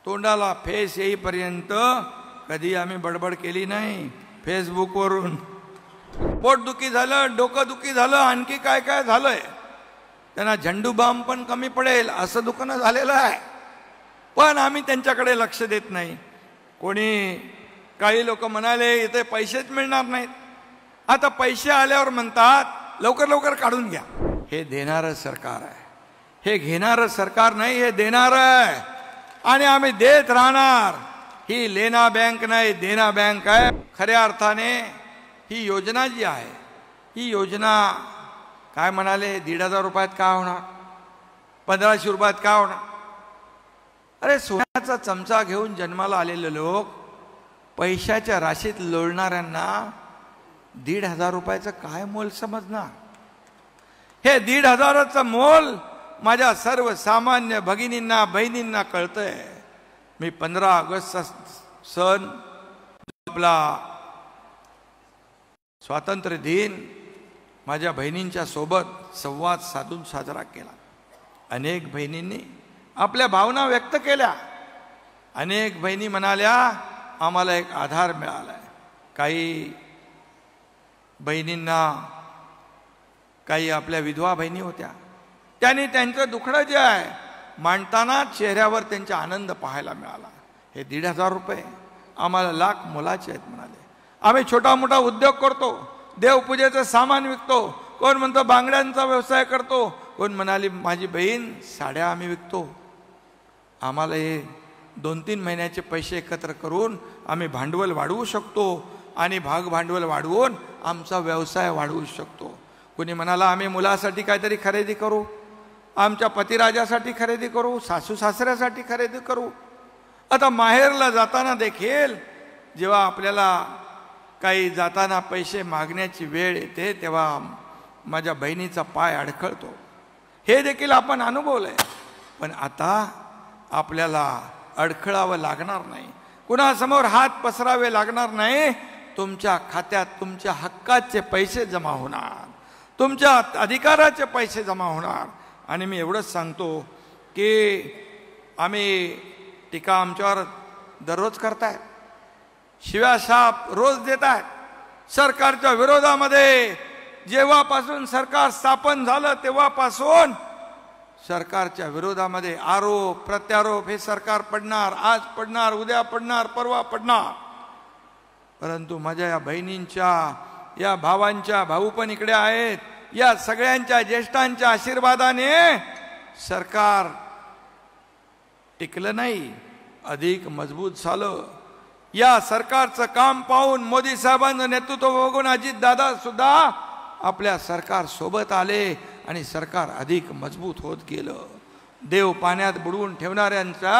तोंडाला फेस येईपर्यंत कधी आम्ही बडबड केली नाही फेसबुकवरून। पोटदुखी झालं, डोकंदुखी झालं, आणखी काय काय झालंय, त्यांना झंडू बाम पण कमी पडेल असं दुकानं झालेलं आहे, पण आम्ही त्यांच्याकडे लक्ष देत नाही। कोणी काही लोक म्हणाले इथे पैसेच मिळणार नाहीत, आता पैसे आल्यावर म्हणतात लवकर लवकर काढून घ्या। हे देणारं सरकार आहे, हे घेणारं सरकार नाही, हे देणारं आहे आणि आम्ही देत राहणार। ही लेना बँक नाही, देना बँक आहे। खऱ्या अर्थाने ही योजना जी आहे, ही योजना काय म्हणाले 1,500 रुपयात काय होणार, 1500 रुपयात काय होणार? अरे सोन्याचा चमचा घेऊन जन्माला आलेले लोक पैशाच्या राशीत लोळणाऱ्यांना 1,500 रुपयाचं काय मोल समजणार? हे 1,500चं मोल माझ्या सर्वसामान्य भगिनींना बहिणींना कळतंय। मी 15 ऑगस्टचा सण, आपला स्वातंत्र्य दिन माझ्या बहिणींच्या सोबत संवाद साधून साजरा केला। अनेक बहिणींनी आपल्या भावना व्यक्त केल्या, अनेक बहिणी म्हणाल्या आम्हाला एक आधार मिळालाय। काही बहिणींना, काही आपल्या विधवा बहिणी होत्या, त्यांनी त्यांचं दुखणं जे आहे मांडताना चेहऱ्यावर त्यांचा आनंद पाहायला मिळाला। हे 1,500 रुपये आम्हाला लाख मोलाचे आहेत म्हणाले। आम्ही छोटा मोठा उद्योग करतो, देवपूजेचं सामान विकतो, कोण म्हणतो बांगड्यांचा व्यवसाय करतो, कोण म्हणाली माझी बहीण साड्या आम्ही विकतो। आम्हाला हे 2-3 महिन्याचे पैसे एकत्र करून आम्ही भांडवल वाढवू शकतो आणि भाग भांडवल वाढवून आमचा व्यवसाय वाढवू शकतो। कोणी म्हणाला आम्ही मुलासाठी काहीतरी खरेदी करू, आमच्या पतिराजासाठी खरेदी करू, सासू सासऱ्यासाठी खरेदी करू। आता माहेरला जाताना देखील जेव्हा आपल्याला काही जाताना पैसे मागण्याची वेळ येते तेव्हा माझ्या बहिणीचा पाय अडखळतो, हे देखील आपण अनुभवलंय। पण आता आपल्याला अडखळावं लागणार नाही, कुणासमोर हात पसरावे लागणार नाही। तुमच्या खात्यात तुमच्या हक्काचे पैसे जमा होणार, तुमच्या अधिकाराचे पैसे जमा होणार। आणि मी एवढंच सांगतो की आम्ही टीका आमच्यावर दररोज करतायत, शिव्या शाप रोज देत आहेत। सरकारच्या विरोधामध्ये जेव्हापासून सरकार स्थापन झालं तेव्हापासून सरकारच्या विरोधामध्ये आरोप प्रत्यारोप हे सरकार पडणार, आज पडणार, उद्या पडणार, परवा पडणार। परंतु माझ्या या बहिणींच्या, या भावांच्या, भाऊ पण इकडे आहेत, या सगळ्यांच्या ज्येष्ठांच्या आशीर्वादाने सरकार टिकलं नाही, अधिक मजबूत झालं। या सरकारचं काम पाहून मोदी साहेबांचं नेतृत्व बघून अजित दादा सुद्धा आपल्या सरकार सोबत आले आणि सरकार अधिक मजबूत होत गेलं। देव पाण्यात बुडवून ठेवणाऱ्यांचा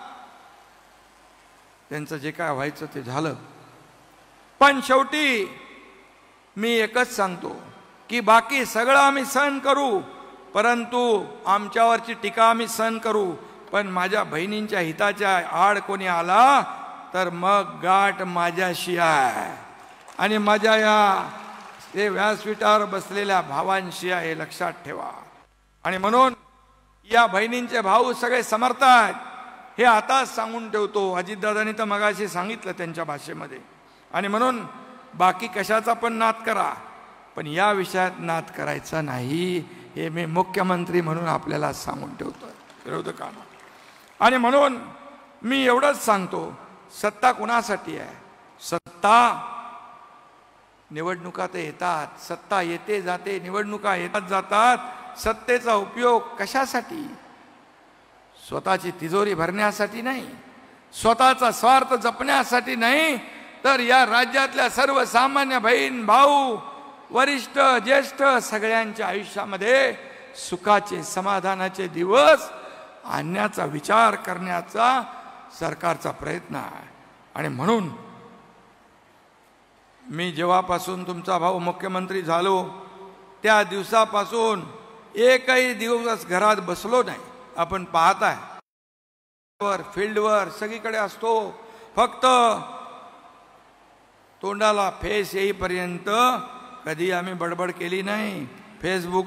त्यांचं जे काय व्हायचं ते झालं। पण शेवटी मी एकच सांगतो की बाकी सगळं आम्ही सहन करू, परंतु आमच्यावरची टीका आम्ही सहन करू, पण माझ्या बहिणींच्या हिताच्या आड कोणी आला तर मग गाठ माझ्याशी आहे आणि माझ्या या ते व्यासपीठावर बसलेल्या भावांशी आहे, हे लक्षात ठेवा। आणि म्हणून या बहिणींचे भाऊ सगळे समर्थ आहेत, हे आताच सांगून ठेवतो। अजितदादांनी तर मगाशी सांगितलं त्यांच्या भाषेमध्ये। आणि म्हणून बाकी कशाचा पण नाद करा, पण या विषयात नाद करायचा नाही, हे मी मुख्यमंत्री म्हणून आपल्याला सांगून ठेवतो विरोधकांना। आणि म्हणून मी एवढंच सांगतो, सत्ता कुणासाठी आहे? सत्ता निवडणुका तर येतात, सत्ता येते जाते, निवडणुका येतात जातात। सत्तेचा उपयोग कशासाठी? स्वतःची तिजोरी भरण्यासाठी नाही, स्वतःचा स्वार्थ जपण्यासाठी नाही, तर या राज्यातल्या सर्वसामान्य बहीण भाऊ, वरिष्ठ ज्येष्ठ सगळ्यांच्या आयुष्यामध्ये सुखाचे समाधानाचे दिवस आणण्याचा विचार करण्याचा सरकारचा प्रयत्न आहे। आणि म्हणून मी जेव्हापासून तुमचा भाऊ मुख्यमंत्री झालो त्या दिवसापासून एकही दिवस घरात बसलो नाही। आपण पाहताय फील्डवर सगळीकडे असतो, फक्त तोंडाला फेस येईपर्यंत कधी आम्ही बडबड केली नाही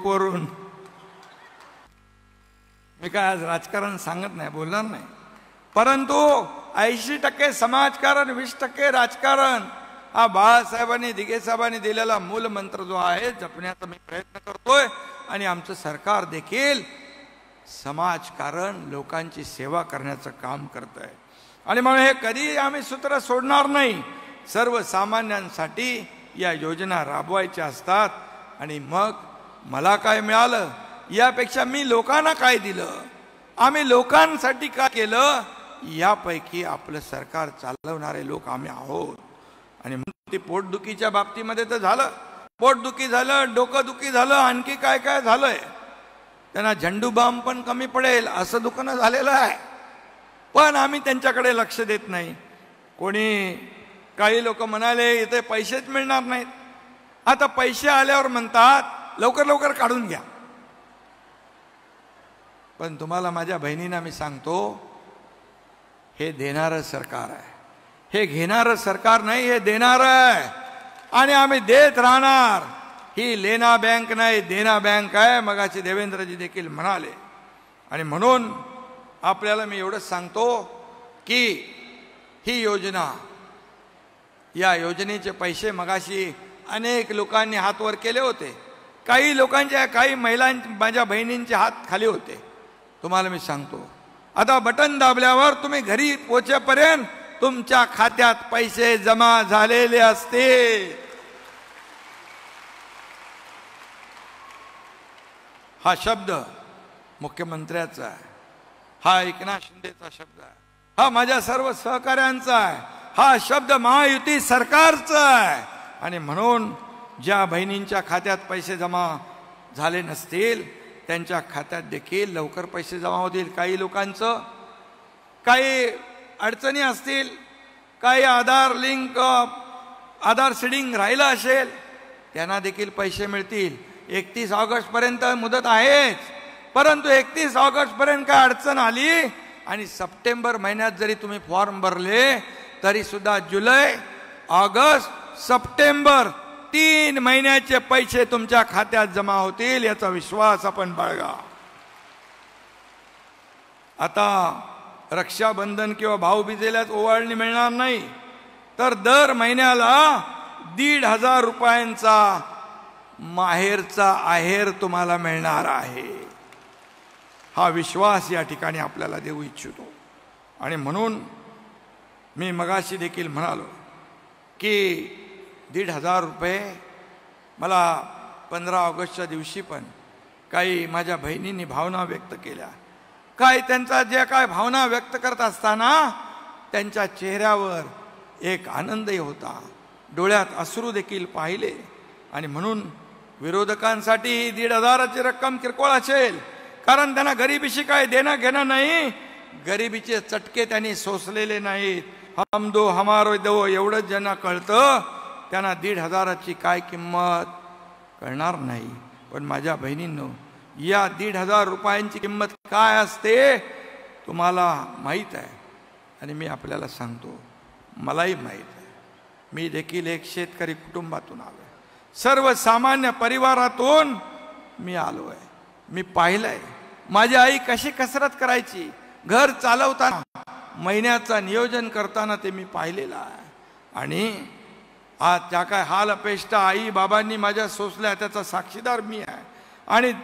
फेसबुकवरून। मी काय आज राजकारण सांगत नाही, बोलणार नाही, परंतु 80% समाजकारण, 20% राजकारण हा बाळासाहेबांनी, दिघे साहेबांनी दिलेला मूल मंत्र जो आहे जपण्याचा मी प्रयत्न करतोय. आणि आमचं सरकार देखील समाजकारण, लोकांची सेवा करण्याचं काम करत आहे. आणि म्हणून हे कधी आम्ही सूत्र सोडणार नाही. सर्वसामान्यांसाठी या योजना राबवायच्या असतात. आणि मग मला काय मिळालं यापेक्षा मी लोकांना काय दिलं, आम्ही लोकांसाठी काय केलं, यापैकी आपलं सरकार चालवणारे लोक आम्ही आहोत. आणि ते पोटदुखीच्या बाबतीमध्ये तर झालं, पोटदुखी झालं, डोकंदुखी झालं, आणखी काय काय झालंय. त्यांना झंडू बाम पण कमी पडेल असं दुकानं झालेलं आहे. पण आम्ही त्यांच्याकडे लक्ष देत नाही. कोणी काही लोक म्हणाले इथे पैसेच मिळणार नाहीत. आता पैसे आल्यावर म्हणतात लवकर लवकर काढून घ्या. पण तुम्हाला माझ्या बहिणींना मी सांगतो, हे देणारं सरकार आहे, हे घेणारं सरकार नाही, हे देणारं आहे. आणि आम्ही देत राहणार. ही लेना बँक नाही, देना बँक आहे. मगाशी देवेंद्रजी देखील म्हणाले. आणि म्हणून आपल्याला मी एवढंच सांगतो की ही योजना, या योजनेचे पैसे मगाशी अनेक लोकांनी हात वर केले होते. काही लोकांच्या, काही महिलांच्या, माझ्या बहिणींचे हात खाली होते. तुम्हाला मी सांगतो, आता बटन दाबल्यावर तुम्ही घरी पोहोचेपर्यंत तुमच्या खात्यात पैसे जमा झालेले असते. हा शब्द मुख्यमंत्र्याचा आहे, हा एकनाथ शिंदेचा शब्द आहे, हा माझ्या सर्व सहकाऱ्यांचा आहे, हा शब्द महायुती सरकारचा आहे. आणि म्हणून ज्या बहिणींच्या खात्यात पैसे जमा झाले नसतील त्यांच्या खात्यात देखील लवकर पैसे जमा होतील. काही लोकांचं काही अडचणी असतील, काही आधार लिंक, आधार सीडिंग राहिलं असेल, त्यांना देखील पैसे मिळतील. 31 ऑगस्टपर्यंत मुदत आहेच. परंतु 31 ऑगस्टपर्यंत काय अडचण आली आणि सप्टेंबर महिन्यात जरी तुम्ही फॉर्म भरले तरी सुद्धा जुलै, ऑगस्ट, सप्टेंबर 3 महिन्याचे पैसे तुमच्या खात्यात जमा होतील, याचा विश्वास आपण बाळगा. आता रक्षाबंधन किंवा भाऊबीजेलाच ओवाळणी मिळणार नाही, तर दर महिन्याला 1,500 रुपयांचा माहेरचा आहेर तुम्हाला मिळणार आहे. हा विश्वास या ठिकाणी आपल्याला देऊ इच्छितो. आणि म्हणून मी मगाशी देखील म्हणालो की 1,500 रुपये मला 15 ऑगस्टच्या दिवशी पण काही माझ्या बहिणींनी भावना व्यक्त केल्या. काय त्यांचा जे काय भावना व्यक्त करत असताना त्यांच्या चेहऱ्यावर एक आनंदही होता, डोळ्यात अश्रू देखील पाहिले. आणि म्हणून विरोधकांसाठी 1,500ची रक्कम किरकोळ असेल, कारण त्यांना गरिबीशी काय देणं घेणं नाही, गरिबीचे चटके त्यांनी सोसलेले नाहीत. हम दो हमारो दो एवढंच ज्यांना कळतं त्यांना 1,500ची काय किंमत कळणार नाही. पण माझ्या बहिणींनो, या 1,500 रुपयांची किंमत काय असते तुम्हाला माहीत आहे. आणि मी आपल्याला सांगतो, मलाही माहीत आहे. मी देखील एक शेतकरी कुटुंबातून आलो आहे, सर्वसामान्य परिवारातून मी आलो आहे. मी पाहिलंय माझी आई कशी कसरत करायची, घर चालवताना, महिन्याचा नियोजन करताना ते मी पाहिलेलं आहे. आणि आज त्या काय हाल अपेष्टा आई बाबांनी माझ्या सोसल्या त्याचा साक्षीदार मी आहे. आणि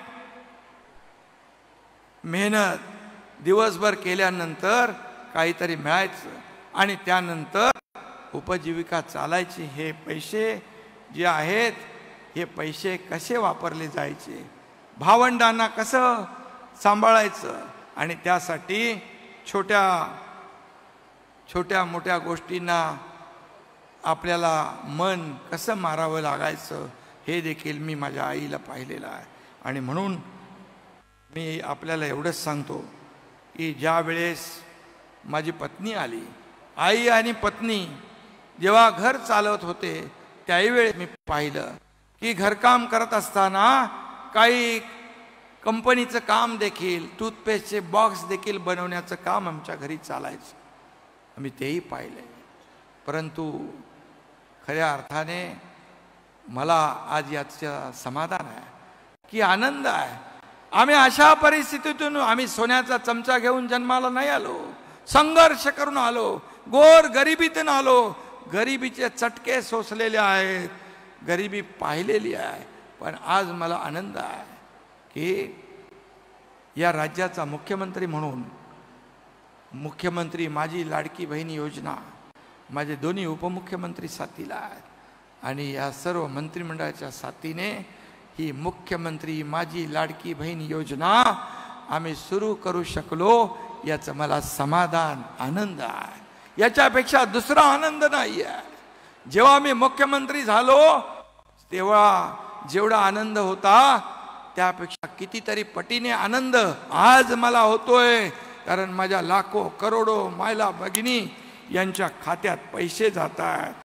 मेहनत दिवसभर केल्यानंतर काहीतरी मिळायचं आणि त्यानंतर उपजीविका चालायची. हे पैसे जे आहेत हे पैसे कसे वापरले जायचे, भावंडांना कसं सांभाळायचं, आणि त्यासाठी छोट्या छोट्या मोठ्या गोष्टींना आपल्याला मन कसं मारावं लागायचं हे देखील मी माझ्या आईला पाहिलेलं आहे. आणि म्हणून मी आपल्याला एवढंच सांगतो की ज्या वेळेस माझी पत्नी आली, आई आणि पत्नी जेव्हा घर चालवत होते त्याही वेळेस मी पाहिलं की घरकाम करत असताना काही कंपनीचं काम देखील, टूथपेस्टचे बॉक्स देखील बनवण्याचं काम आमच्या घरी चालायचं. आम्ही तेही पाहिलं. परंतु खऱ्या अर्थाने मला आज याचं समाधान आहे की आनंद आहे. आम्ही अशा परिस्थितीतून, आम्ही सोन्याचा चमचा घेऊन जन्माला नाही आलो, संघर्ष करून आलो, गोर गरिबीतून आलो, गरिबीचे चटके सोसलेले आहेत, गरिबी पाहिलेली आहे. पण आज मला आनंद आहे की या राज्याचा मुख्यमंत्री म्हणून, मुख्यमंत्री माझी लाडकी बहीण योजना, माझे दोन्ही उपमुख्यमंत्री साथीला आहेत आणि या सर्व मंत्रिमंडळाच्या साथीने ही मुख्यमंत्री माझी लाडकी बहीण योजना आम्ही सुरू करू शकलो, याचं मला समाधान, आनंद आहे. याच्यापेक्षा दुसरा आनंद नाही आहे. जेव्हा मी मुख्यमंत्री झालो तेव्हा जेवढा आनंद होता त्यापेक्षा कितीतरी पटीने आनंद आज मला होतोय. कारण माझ्या लाखो करोडो मायला भगिनी यांच्या खात्यात पैसे जात आहेत.